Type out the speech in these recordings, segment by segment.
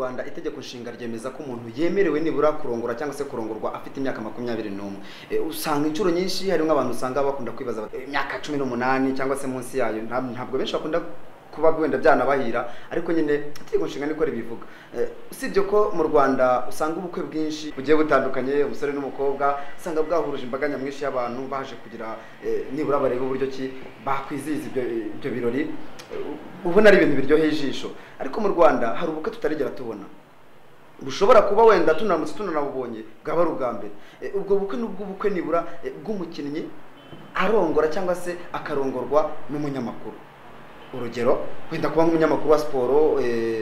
Rwanda itegeko nshinga ryemeza ko umuntu yemerewe nibura kurongora cyangwa se kurongorwa afite imyaka 21. Usanga inshuro nyinshi hari nk'abantu usanga bakunda kwibaza imyaka 18 cyangwa se munsi yayo, ntabwo benshi bakunda kuba wenda byanabahira, ariko nyine itegeko nshinga niko ribivuga. Usibye ko mu Rwanda usanga ubukwe bwinshi bugiye butandukanye, umusore n'umukobwa usanga bwahuruje imbaga nyamwinshi y'abantu baje kugira nibura bareba uburyo ki bakwizihiza ibyo birori, ubona ari ibintu biryoheye ijisho. Ariko mu Rwanda hari ubukwe tutarigera tubona, bushobora kuba wenda tunamutse tunanabubonye bwaba ari ubwa mbere. Ubwo bukwe n'ubw'ubukwe nibura bw'umukinnyi arongora cyangwa se akarongorwa n'umunyamakuru. Urugero wenda kuba nk'umunyamakuru wa siporo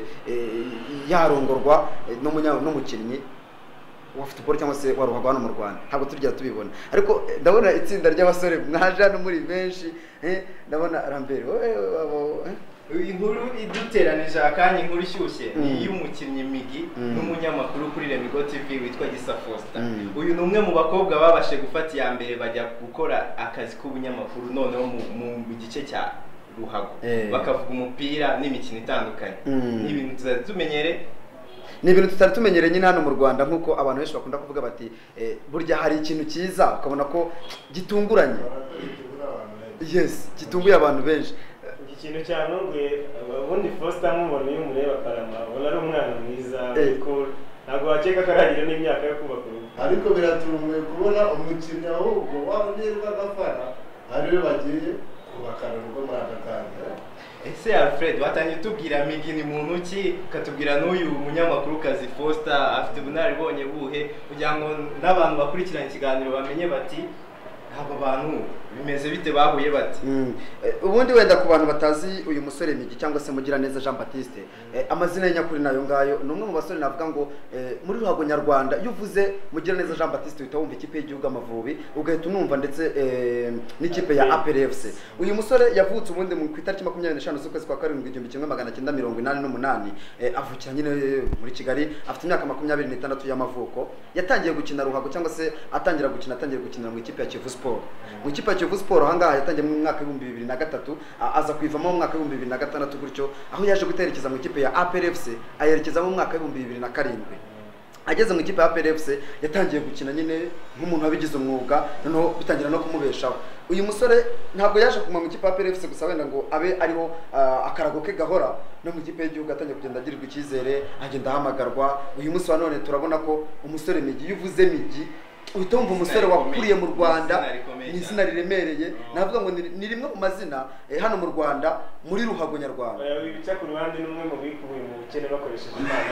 yarongorwa n'umukinnyi wa football cyangwa se wa ruhago hano mu Rwanda, ntabwo turya tubibona. Ariko ndabona itsinda ry'abasore mwaje hano muri benshi, ndabona Rambere inkuru iduteranije akanya, inkuru ishyushye ni y'umukinnyi Migi n'umunyamakuru kuri Remigo TV witwa Gisa Foster. Uyu ni umwe mu bakobwa babashe gufata iya mbere bajya gukora akazi k'ubunyamakuru noneho mu gice cya ruhago, bakavuga umupira n'imikino itandukanye. Ni ibintu tutari tumenyere nyine hano mu Rwanda, nkuko abantu benshi bakunda kuvuga bati burya hari ikintu cyiza ukabona ko gitunguranye. Yes, gitunguye abantu benshi. Ikintu cyanunguye ubundi Foster mubona iyo mureba Karama ubona ari umwana mwiza, ariko ntabwo wakeka ko aragira n'imyaka yo kubaka urugo. Ariko biratunguye kubona umukinnyi ahubwo wabonirwa agafana ariwe bagiye kubakana urugo muri aka kanya. Ese Alfred watangiye tubwira Migi ni muntu ki, katubwira n'uyu munyamakuru kazi Foster afite bunaribonye buhe, kugira ngo n'abantu bakurikirana ikiganiro bamenye bati aba bantu bimeze bite, bahuye bati. Ubundi wenda ku bantu batazi uyu musore Migi cyangwa se Mugiraneza Jean Baptiste, amazina y'nyakuri nayo ngayo, ni umwe mu basore navuga ngo muri ruhago nyarwanda iyo uvuze Mugiraneza Jean Baptiste uhita wumva ikipe y'igihugu Amavubi, ugahita unumva ndetse n'ikipe ya APR FC. Uyu musore yavutse ubundi ku itariki 25 z'ukwezi kwa karindwi 1988, avukira nyine muri Kigali, afite imyaka 26 y'amavuko. Yatangiye gukina ruhago cyangwa se atangiye gukinira mu ikipe ya Kivu Sport. Mu ikipe ya Kivu Sport ahangaha yatangiye mu mwaka 2003, aza kwivamo mu mwaka 2006 gutyo, aho yaje guterekeza mu ikipe ya APR FC, ayerekeza mu mwaka 2007. Ageze mu ikipe ya APR FC yatangiye gukina nyine nk'umuntu wabigize umwuga, noneho bitangira no kumubeshaho. Uyu musore ntabwo yaje kuma mu ikipe ya APR FC gusa wenda ngo abe ariho akarago ke gahora, no mu ikipe y'igihugu atangiye kugenda agirirwa icyizere, agenda ahamagarwa. Uyu munsi wa none turabona ko umusore Migi, yuvuze Migi uhita wumva umusore wakuriye mu Rwanda, ni izina riremereye. Navuga ngo ni rimwe mu mazina hano mu Rwanda muri ruhago nyarwanda. Wibica ku ruhande n'umwe mu bikubiye mu bukene bakoresheje Imana.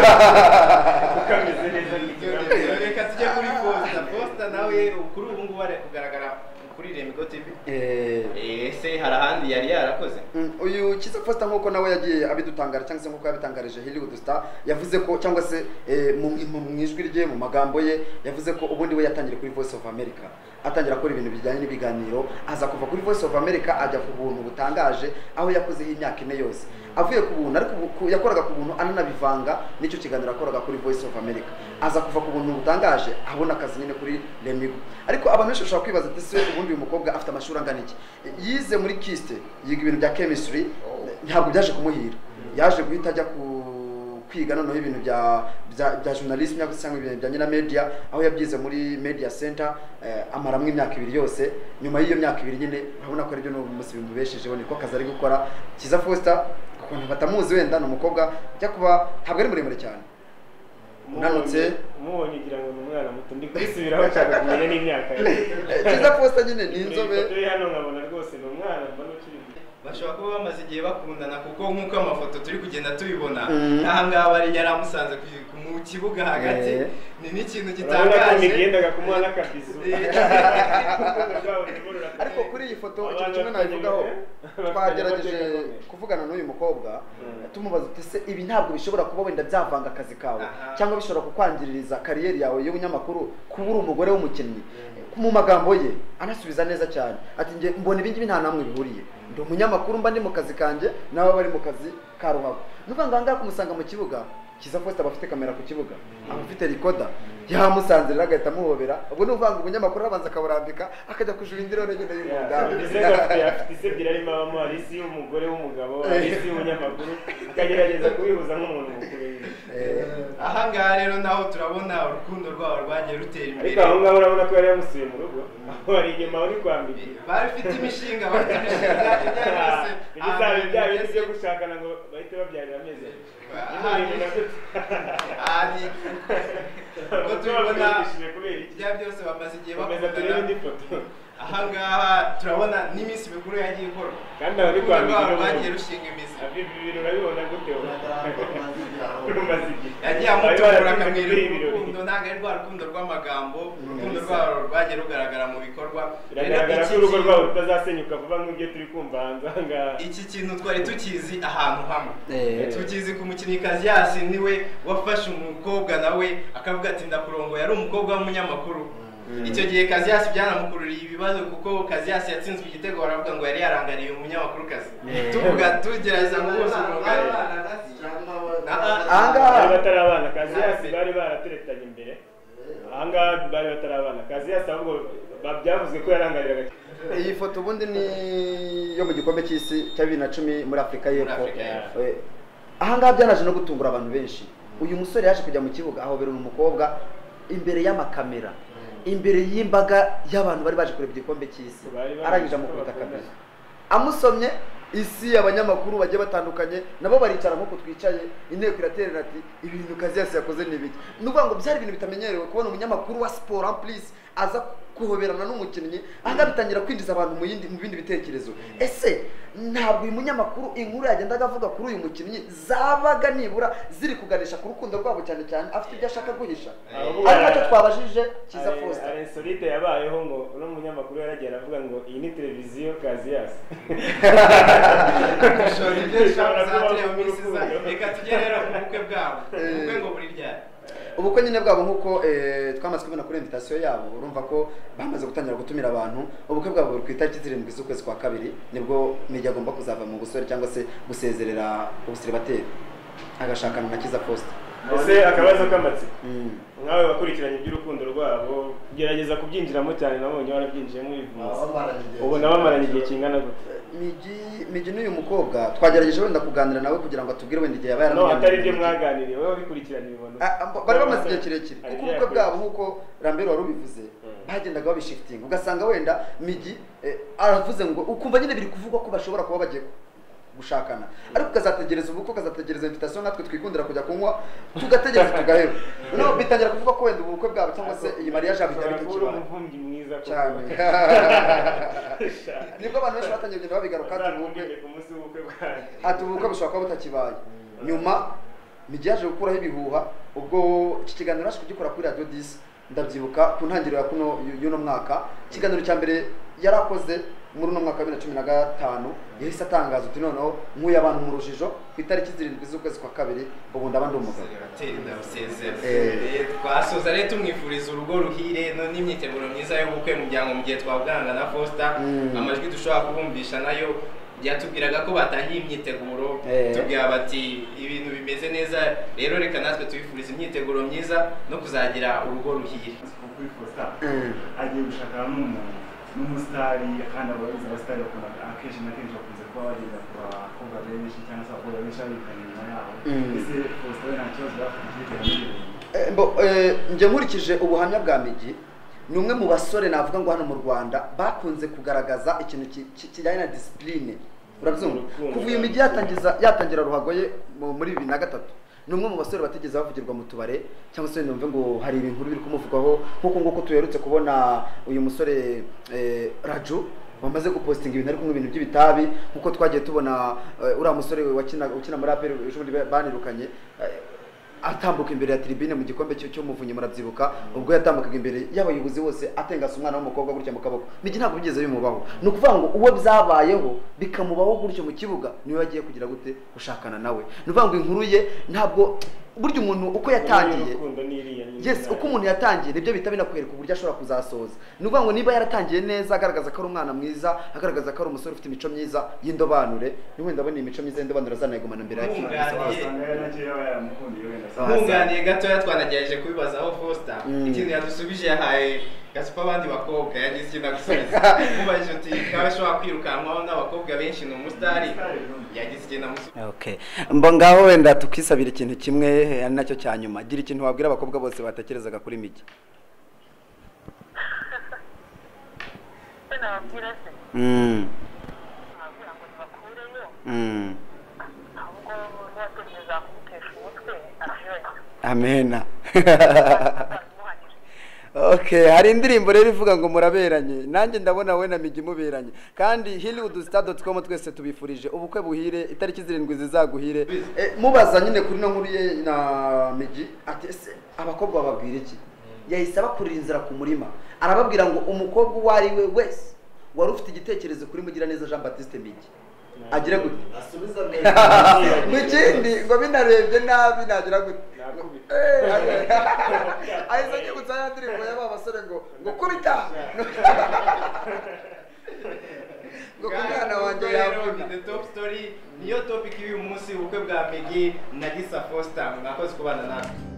Ukameze neza n'ikiraro. Reka tujye kuri Foster nawe kuri ubu ngubu ari kugaragara kuri Remigo TV. Ese hari ahandi yari yarakoze? Uyu Kiza Foster nkuko nawe yagiye abidutangara cyangwa se nkuko yabitangarije Hollywood Star, yavuze ko cyangwa se mu ijwi rye, mu magambo ye, yavuze ko ubundi we yatangiye kuri Voice of America, atangira gukora ibintu bijyanye n'ibiganiro, aza kuva kuri Voice of America ajya ku buntu butangaje, aho yakozeho imyaka 4 yose. Avuye ku buntu, ariko yakoraga ku buntu ananabivanga n'icyo kiganiro akoraga kuri Voice of America, aza kuva ku buntu butangaje abona akazi nyine kuri Remigo. Ariko abantu benshi bashobora kwibaza ati se ubundi uyu mukobwa afite amashuri angana iki? Yize muri KIST, yiga ibintu bya chemistry, ntabwo byaje kumuhira. Yaje guhita ajya kwiga noneho ibintu bya journalism cyangwa ibintu bijyanye na media, aho yabyize muri Media Center, amaramwe imyaka 2 yose. Nyuma y'iyo myaka 2 nyine urabona ko ari byo n'umunsi bimubeshejeho, niko kazi ari gukora. Kiza Foster kuko batamuzi wenda ni umukobwa ujya kuba ntabwo ari muremure cyane, unanutse umubonye ugira ngo ni umwana muto, ndi kwisubiraho cyane kumenya n'imyaka ye. Kiza Foster nyine ni inzobe, hano nkabona rwose ni umwana mbona ukiri. Bashobora kuba bamaze igihe bakundana, kuko nk'uko amafoto turi kugenda tubibona ahangaha bari yaramusanze mu kibuga hagati. Ni n'ikintu gitangaje, nigendaga kumuha n'akabizu. Ariko kuri iyi foto ikintu kimwe nabivugaho, twagerageje kuvugana n'uyu mukobwa tumubaza uti se ibi ntabwo bishobora kuba wenda byavanga akazi kawe cyangwa bishobora kukwangiririza kariyeri yawe y'ubunyamakuru kuba uri umugore w'umukinnyi? Mu magambo ye anasubiza neza cyane ati nge mbona ibingibi nta namwe bihuriye, ndi umunyamakuru mba ndi mu kazi kanje nawe bari mu kazi ka ruhago. Nuvuga ngo ngaha kumusanga mu kibuga, Kiza Foster abafite kamera ku kibuga, abafite recorder, yamusanze rero agahita amuhobera. Ubwo nuvuga ngo umunyamakuru arabanza akaburambika akajya kujura indiro rege y'umugabo. Afite isebyira arimo abamo, Alisi y'umugore w'umugabo, Alisi y'umunyamakuru, akagerageza kubihuza nk'umuntu mukuru. ahangaha rero naho turabona urukundo rwabo rwagiye rutera imbere ariko aho ngaho urabona ko yari yamusuye mu rugo aho ari inyuma uri kwambika bafite imishinga bafite imishinga ibizaba byaba byo gushakana ngo bahite babyarira amezi ubwo tubibona ibya byose bamaze igihe bakundana ahangaha turabona n'iminsi mikuru yagiye ikorwa kandi aho ni kwambika rwagiye rushinga imizi ibintu urabibona gute yagiye amutegura akamwereka urukundo ntabwo ari rwa rukundo rw'amagambo urukundo rwabo rwagiye rugaragara mu bikorwa biragaragara ko urugo rwabo rutazasenyuka vuba nk'ibyo turi kumva hanze aha ngaha iki kintu twari tukizi ahantu hamwe tukizi ku mukinnyikazi yasi niwe wafashe umukobwa nawe akavuga ati ndakurongo yari umukobwa w'umunyamakuru icyo gihe Kaziyasi byanamukururiye ibibazo kuko Kaziyasi yatsinzwe igitego baravuga ngo yari yarangariye umunyamakuru kazi tuvuga tugerageza guhuza umugari bari batari abana Kaziyasi bari barateretanye imbere ahangaha bari batari abana Kaziyasi ahubwo byavuze ko yarangariraga iyi foto ubundi ni yo mu gikombe cy'isi cya 2010 muri Afurika y'Epfo ahangaha byanaje no gutungura abantu benshi uyu musore yaje kujya mu kibuga ahobera umukobwa imbere y'amakamera imbere y'imbaga y'abantu bari baje kureba igikombe cy'isi arangije amukubita kamera amusomye isi abanyamakuru bagiye batandukanye nabo baricara nk'uko twicaye inteko iraterera ati ibintu Kaziyasi yakoze ni biki nuvuga ngo byari ibintu bitamenyerewe kubona umunyamakuru wa sport en plus aza kuhoberana n'umukinnyi ahangaha bitangira kwinjiza abantu mu bindi bitekerezo ese ntabwo uyu munyamakuru inkuru yagendaga avuga kuri uyu mukinnyi zabaga nibura ziri kuganisha ku rukundo rwabo cyane cyane afite ibyo ashaka guhisha ari nacyo twabajije Kiza Faustin insolite yabayeho ngo uno munyamakuru yaragiye aravuga ngo iyi ni televiziyo Kaziyasi reka tugerera ku bukwe bwabo ubukwe ngo buri ryari ubukwe nyine bwabo nk'uko twamaze kubona kuri invitation yabo urumva ko bamaze gutangira gutumira abantu ubukwe bwabo buri ku itariki 7 z'ukwezi kwa kabiri nibwo Migi agomba kuzava mu busore cyangwa se gusezerera ubusiribateri agashakana na Kiza Faustin ese akabazo k'amatsiko nkawe bakurikiranye iby'urukundo rwabo gerageza kubyinjiramo cyane nabonye warabyinjiyemo ivuze ubu nabamaranye igihe kingana gute Migi n'uyu mukobwa twagerageje wenda kuganira nawe kugira ngo atubwire wenda igihe yabaye no atari byo mwaganiriye wowe bikurikiranye ibintu bari bamaze igihe kirekire kuko ubukwe bwabo nk'uko Rambero wari ubivuze bagendaga babishifting ugasanga wenda Migi aravuze ngo ukumva nyine biri kuvugwa ko bashobora kuba bagiye gushakana ariko ukazategereza ubukwe ukazategereza invitation natwe twikundira kujya kunywa tugategereza tugahera no bitangira kuvuga ko wenda ubukwe bwabo cyangwa se iyi mariage yabo itari kikiba umuvumbi mwiza cyane nibwo abantu benshi batangiye kugenda babigaruka ati ubukwe bushobora kuba butakibaye nyuma Migi yaje gukuraho ibihuha ubwo iki kiganiro yaje kugikora kuri Radio 10 ndabyibuka ku ntangiriro ya y'uno mwaka ikiganiro cya mbere yarakoze muri uno mwaka wa 2015 yahise atangaza uti noneho nkuye abantu mu rujijo ku itariki 7 z'ukwezi kwa kabiri ubu ndabandi umugabo twasoza rero tumwifuriza urugo ruhire n'imyiteguro myiza yo gukwe mu byango mu gihe twabwanga na Faustin amajwi dushobora kubumvisha nayo byatubwiraga ko batangiye imyiteguro tubwira bati ibintu bimeze neza rero reka natwe tubifuriza imyiteguro myiza no kuzagira urugo ruhire kuri Faustin agiye gushaka n'umusitari kandi abayobozi abasitari bakunda akenshi na kenshi bakunze kuba bagenda ku bakobwa benshi cyangwa se abakobwa benshi babikanye inyuma yabo ese Faustin nta kibazo bafite njye nkurikije ubuhamya bwa Migi ni umwe mu basore navuga ngo hano mu Rwanda bakunze kugaragaza ikintu kijyanye na discipline urabyumva kuva uyu Migi yatangira ruhago ye muri 2003 ni umwe mu basore batigeze bavugirwa mu tubare cyangwa se numve ngo hari ibintu biri kumuvugwaho nk'uko tuherutse kubona uyu musore Raju wamaze gupostinga ibintu ari kumwe ibintu by'ibitabi nk'uko twagiye tubona uriya musore ukina muri APR ejo banirukanye atambuka imbere ya tribune mu gikombe cy'umuvunyi murabyibuka ubwo yatambukaga imbere y'abayobozi bose atengasa umwana w'umukobwa gutya mu kaboko Migi ntabwo bigeze bimubaho ni ukuvuga ngo uwo byabayeho bikamubaho gutyo mu kibuga niwe yagiye kugira gute gushakana nawe ni ukuvuga ngo inkuru ye ntabwo burya umuntu uko yatangiye yes uko umuntu yatangiye nibyo bita binakwereka uburyo ashobora kuzasoza ni ukuvuga ngo niba yaratangiye neza agaragaza ko ari umwana mwiza agaragaza ko ari umusore ufite imico myiza y'indobanure ni wenda abona imico myiza y'indobanure azanayigumana mbere ya nkunganiye gatoya twanagerageje kubibazaho Faustin ikintu yadusubije yahaye gasipa abandi bakobwa yagize ikintu agusubiza mubajije uti kawe ashobora kwirukanwaho n'abakobwa benshi ni umusitari yagize ikintu amusubiza. Okay, mbo ngaho wenda tukisabira ikintu kimwe ari nacyo cya nyuma, gira ikintu wabwira abakobwa bose batekerezaga kuri Migi. Amena. Okay, hari indirimbo rero ivuga ngo muraberanye, nanjye ndabona we na Migi muberanye, kandi hollywoodstars.com twese tubifurije ubukwe buhire, itariki 7 zizaguhire. Mubaza nyine kuri no nkuru ye na Migi ati ese abakobwa bababwira iki, yahise abakurira inzira ku murima, arababwira ngo umukobwa wari we wese wari ufite igitekerezo kuri Mugiraneza Jean Baptiste Migi agira gute asubiza mukindi ngo binarebye nabi nagira gute ahise nyibutsa ya ndirimbo y'aba basore ngo kubita ngo kumwana wanjye yavuga. The top story niyo topic y'uyu munsi ubukwe bwa Migi na Gisa Foster, mwakoze kubana natwe.